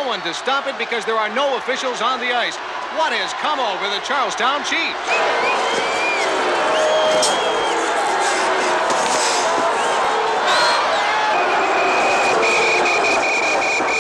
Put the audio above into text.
no one to stop it because there are no officials on the ice. What has come over the Charlestown Chiefs?